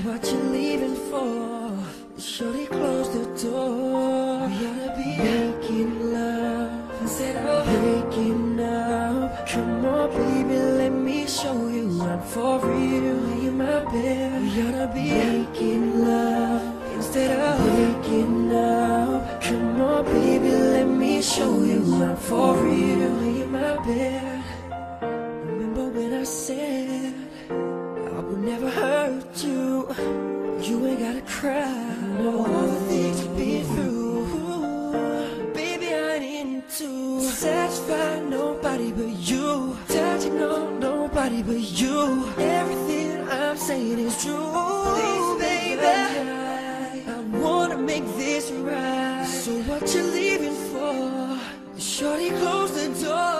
what you leaving for? Shorty, close the door. We ought to be making love instead of breaking up. Come on, baby, let me show you I'm for real. Lay in my bed. We ought to be making love instead of breaking up. Come on, baby, let me show you I'm for real. Lay in my bed. Remember when I said I would never hurt you? You ain't gotta cry. I know all the things you've been through. Baby, I ain't into satisfy nobody but you, touching on nobody but you. Everything I'm saying is true. Please, baby, I wanna make this right. So what you leaving for? Shorty, close the door.